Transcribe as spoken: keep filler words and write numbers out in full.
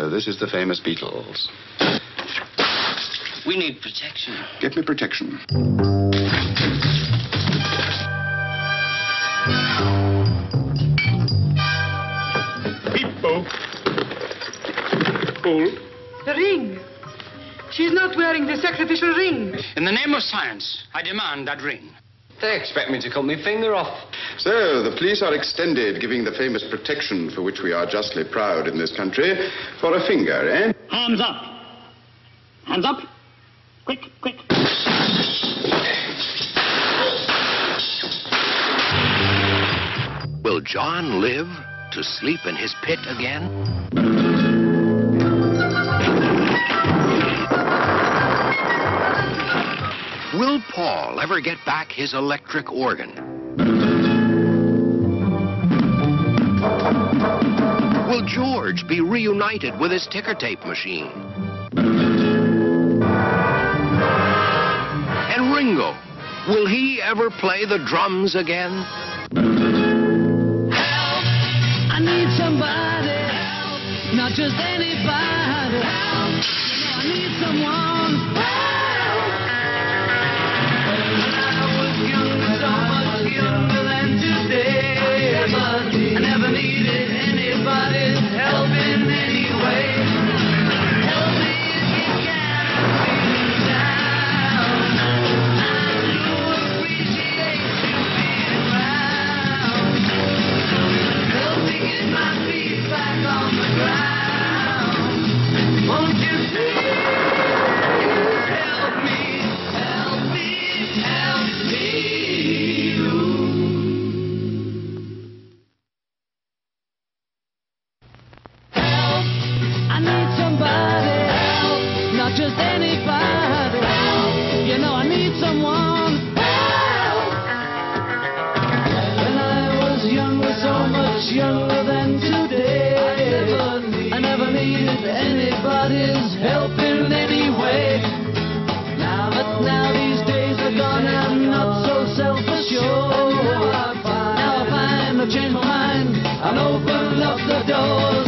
Uh, this is the famous Beatles. We need protection. Get me protection. People. Fool. The ring. She's not wearing the sacrificial ring. In the name of science, I demand that ring. They expect me to cut my finger off. So, the police are extended, giving the famous protection for which we are justly proud in this country, for a finger, eh? Hands up. Hands up. Quick, quick. Will John live to sleep in his pit again? Will Paul ever get back his electric organ? Will George be reunited with his ticker tape machine? And Ringo, will he ever play the drums again? Help! I need somebody help, not just anybody help. I need someone help. When I was younger, so much younger than today, I never needed anybody's help in any way. Help me if you can, feeling down. I do appreciate you being around. Help me get my feet back on the ground. Won't you please help me, help me, help me, you. Help, I need somebody help, not just anybody help. You know I need someone help. When I was younger, so much younger than today, I never needed anybody's help in any way. Now, but now these days are gone, I'm not so self-assured. Now I find I've changed my mind and opened up the doors.